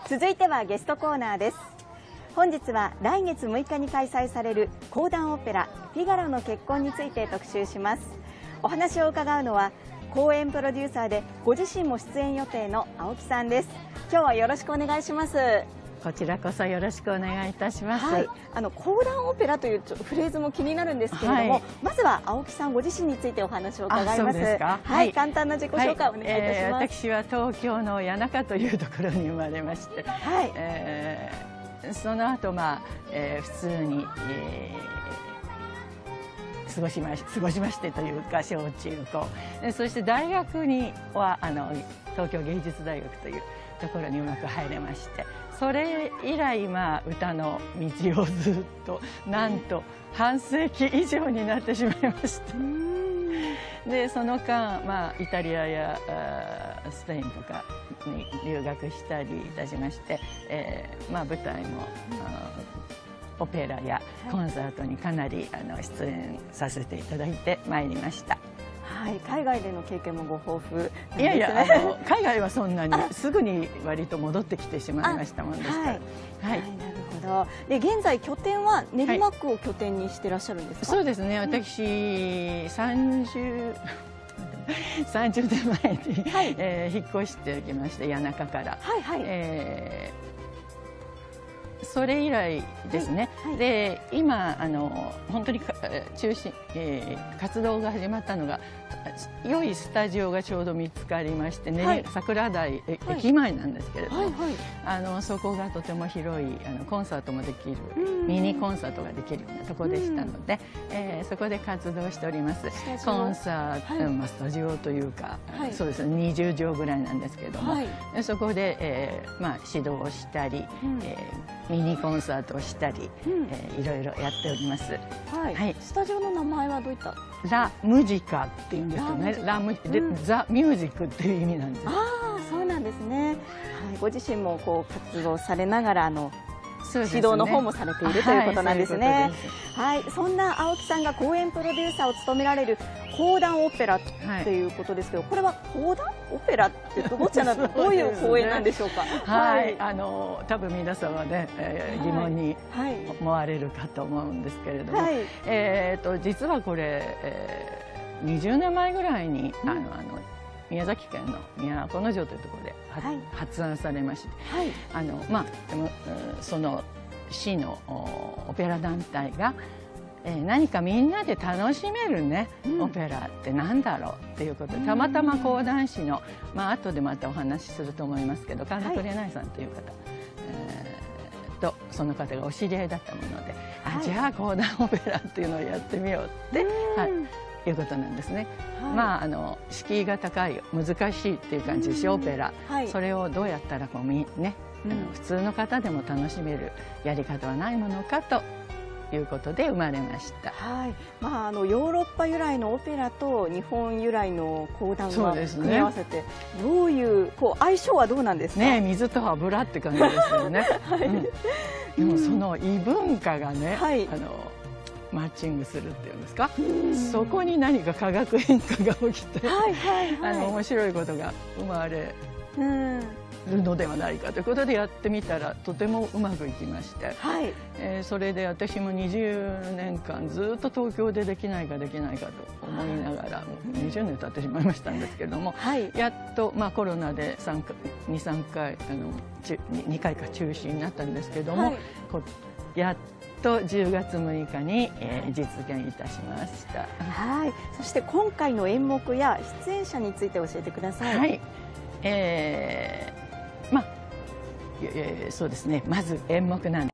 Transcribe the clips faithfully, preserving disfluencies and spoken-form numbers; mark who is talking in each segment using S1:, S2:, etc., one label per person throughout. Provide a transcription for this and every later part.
S1: 続いてはゲストコーナーです。本日は来月むいかに開催される講談オペラ「フィガロの結婚」について特集します。お話を伺うのは公演プロデューサーでご自身も出演予定の青木さんです。今日はよろしくお願いします。
S2: こちらこそよろしくお願いいたします。
S1: はい、あの講談オペラというフレーズも気になるんですけれども、はい、まずは青木さんご自身についてお話を伺います。
S2: そうですか。
S1: はい、はい、簡単な自己紹介をお願いいたします。はいえー、
S2: 私は東京の谷中というところに生まれまして、はいえー、その後まあ、えー、普通に、えー、過ごしまし過ごしましてというか小中高、そして大学にはあの東京芸術大学というところにうまく入れまして。それ以来、まあ、歌の道をずっとなんと半世紀以上になってしまいましたでその間、まあ、イタリアやスペインとかに留学したりいたしまして、えーまあ、舞台もオペラやコンサートにかなりあの出演させていただいてまいりました。
S1: はい、海外での経験もご豊富なんですね。
S2: いやいや、あの海外はそんなにすぐに割と戻ってきてしまいましたもんですから。はい、はい、
S1: なるほど。で、現在拠点は練馬区を拠点にしていらっしゃるんですか。
S2: はい、そうですね。私三十三十年前に、はいえー、引っ越してきまして谷中から。はいはい。えーそれ以来ですね、はいはい、で今あの本当に中心、えー、活動が始まったのが良いスタジオがちょうど見つかりましてね、はい、桜台駅前なんですけれども、はいはいはい、あのそこがとても広いあのコンサートもできるミニコンサートができるようなところでしたので、えー、そこで活動しております。コンサート、はいまあ、スタジオというか、はい、そうですねにじゅうじょうぐらいなんですけれども、はい、そこで、えーまあ、指導をしたり、うんえー、ミニコンサートをしたり、うんえー、いろいろやっております。
S1: はいはい、スタジオの名前はどういった？
S2: ラ・ムジカっていうんですよね。ラムで、うん、ザ・ミュージックっていう意味なんです。
S1: ああ、そうなんですね。はい、ご自身もこう活動されながらあの。ね、指導の方もされているということなんですね。はい、そんな青木さんが公演プロデューサーを務められる講談オペラということですけど、はい、これは講談オペラってどちらのどういう公演なんでしょうか。
S2: はい、はい、あの多分皆さんはね、えー、疑問に思われるかと思うんですけれども、はい、えっと実はこれ、えー、にじゅうねんまえぐらいに、うん、あのあの宮崎県の都城というところで、はい、発案されまして、はい、あのまあでもその市のオペラ団体が、えー、何かみんなで楽しめるね、うん、オペラってなんだろうっていうことでたまたま講談師のまあ後でまたお話しすると思いますけど神田紅さんという方、はいえー、とその方がお知り合いだったもので、はい、あじゃあ講談オペラっていうのをやってみようって。はいいうことなんですね。はい、まああの敷居が高い難しいっていう感じでしょオペラ、はい、それをどうやったらこうみね、うん、あの普通の方でも楽しめるやり方はないものかということで生まれました。
S1: はい。まああのヨーロッパ由来のオペラと日本由来の講談が組み合わせて、ね、どういうこう相性はどうなんですか。
S2: ね、水と油って感じですよね。はい。うん、でもその異文化がね、はい、あの。マッチングするっていうんですか、そこに何か化学変化が起きて面白いことが生まれるのではないかということでやってみたらとてもうまくいきまして、はいえー、それで私もにじゅうねんかんずっと東京でできないかできないかと思いながら、もうにじゅうねん経ってしまいましたんですけれども、はい、やっと、まあ、コロナでにさんかいあのにかいか中止になったんですけれども、はい、こやっとじゅうがつむいかに、えー、実現いたしました。
S1: はい。そして今回の演目や出演者について教えてください。
S2: はい。えー、まあ、えー、そうですね。まず演目なんです。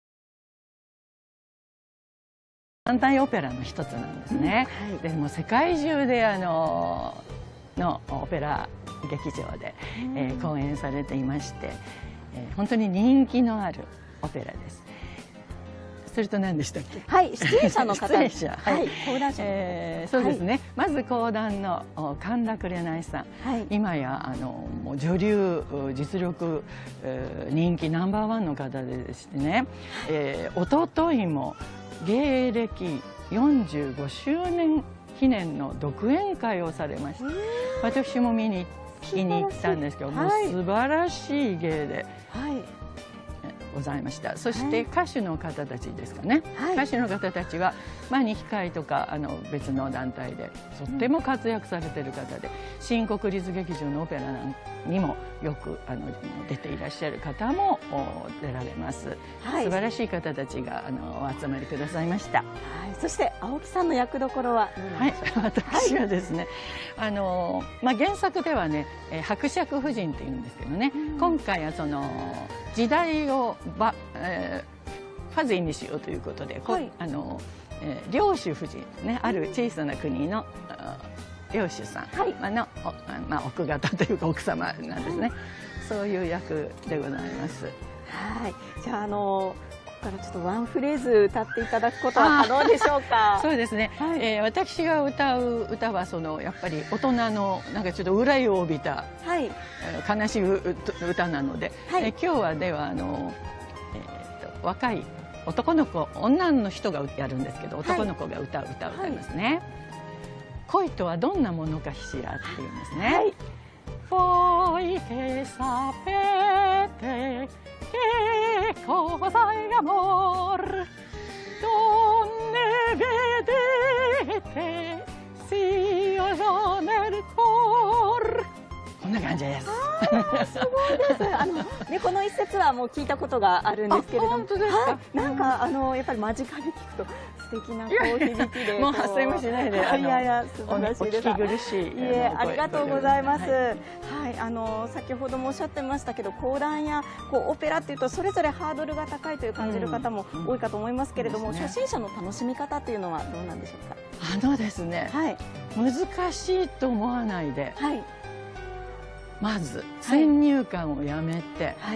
S2: 団体オペラの一つなんですね。うんはい、でも世界中であののオペラ劇場で、えー、公演されていまして、えー、本当に人気のあるオペラです。それと何でしたっけ。
S1: はい、出演者の方。
S2: 出演者。はい。講談師。えー、そうですね。はい、まず講談の神田紅さん。はい、今やあのもう女流実力、えー、人気ナンバーワンの方でしてね。えー、一昨日も芸歴よんじゅうごしゅうねん記念の独演会をされました。私も見に行っ聞きに行ったんですけど、もう素晴らしい芸で。
S1: はい
S2: ございました。そして歌手の方たちですかね、はい、歌手の方たちは、まあ、二機会とかあの別の団体でとっても活躍されている方で、うん、新国立劇場のオペラにもよくあの出ていらっしゃる方も出られます、はい、素晴らしい方たちがあのお集まりくださいました、はい、
S1: そして青木さんの役どころは何でしょうか。
S2: はい、私はですね、はい、あのまあ、原作ではね伯爵夫人っていうんですけどね、うん、今回はその時代をば、えー、ファズイにしようということで、はい、あの、えー、領主夫人ね、ある小さな国の領主さん、はい、まあのまあ、奥方というか奥様なんですね、はい、そういう役でございます。
S1: はい、じゃあ、あのここからちょっとワンフレーズ歌っていただくことは可能でしょうか。
S2: そうですね、はい、えー、私が歌う歌はそのやっぱり大人のなんかちょっと憂いを帯びた、はい、悲しい歌なので、はい、えー、今日はではあの、えー、と若い男の子、女の人がやるんですけど、男の子が歌う歌を歌いますね、はい、恋とはどんなものかしらっていうんですね、はい、Voi che sapete che cosa è amor, donne vedete sia già nel cor。こんな感じです。
S1: すごいです。あのね、この一節はもう聞いたことがあるんですけれども、
S2: 本当ですか。
S1: はい、なんかあのやっぱり間近で聞くと素敵なこう響きで、
S2: もう発声もしないで、
S1: いやいや素晴らしいです。
S2: お聞き苦しい。い
S1: え、ありがとうございます。はい、あの先ほどもおっしゃってましたけど、講談やこうオペラっていうとそれぞれハードルが高いという感じる方も多いかと思いますけれども、初心者の楽しみ方っていうのはどうなんでしょうか。
S2: あのですね、はい、難しいと思わないで。はい。まず先入観をやめて、はい、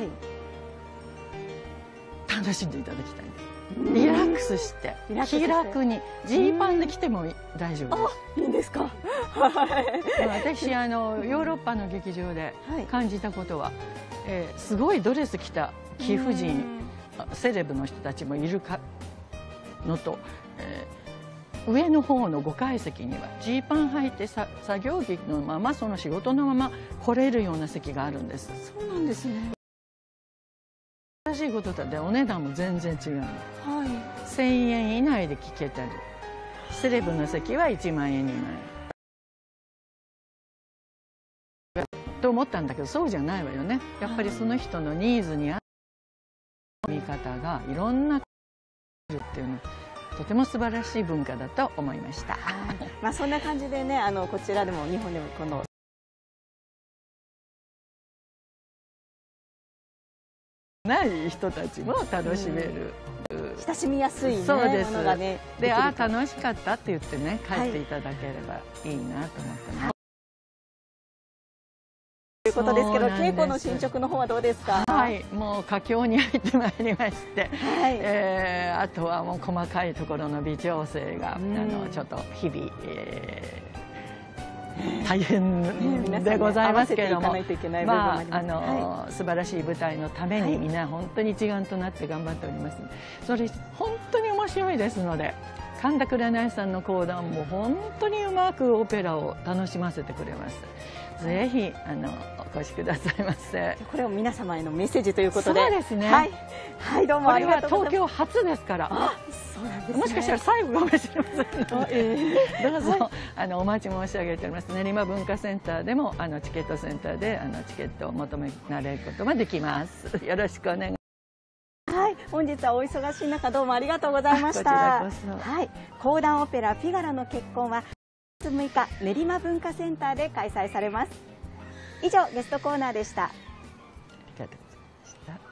S2: 楽しんでいただきたいんです。リラックスして気楽にジーパンで来ても大丈夫です。
S1: あ、いいんですか。
S2: 私あのヨーロッパの劇場で感じたことは、はい、えー、すごいドレス着た貴婦人、セレブの人たちもいるかのと、えー上の方のごかい席にはジーパン履いてさ作業着のままその仕事のまま来れるような席があるんです。
S1: そうなんですね。
S2: 新しいことだってお値段も全然違うの、はい、せんえん以内で聞けたり、セレブの席はいちまんえんにまんえんと思ったんだけど、そうじゃないわよね。やっぱりその人のニーズに合った見方がいろんなっていうのとても素晴らしい文化だと思いました。
S1: まあそんな感じでね、あのこちらでも日本でもこの
S2: ない人たちも楽しめる、
S1: うん、親しみやすい、ね、そうですものがね。
S2: で、ああ楽しかったって言ってね帰っていただければいいなと思ってます。はい、
S1: ということですけど、稽古の進捗の方はどうですか。
S2: はい、もう佳境に入ってまいりまして、はい、えー、あとはもう細かいところの微調整が、うん、あのちょっと日々、えー、大変でございますけれども、まああの、はい、素晴らしい舞台のためにみんな本当に一丸となって頑張っております。それ本当に面白いですので。神田紅さんの講談も本当にうまくオペラを楽しませてくれます。ぜひあのお越しくださいませ。
S1: これを皆様へのメッセージということで。
S2: そうですね。
S1: はい、はい、どうもありがとうございます。
S2: これは東京初ですから。
S1: あ、そうなんですね。
S2: もしかしたら最後かもしれませんので、えー、どうぞ、はい、あのお待ち申し上げております。練馬文化センターでもあのチケットセンターであのチケットを求められることができます。よろしくお願いします。
S1: はい、本日はお忙しい中どうもありがとうございました。はい、講談オペラフィガロの結婚はしがつむいか練馬文化センターで開催されます。以上ゲストコーナーでした。あ
S2: りがとうございました。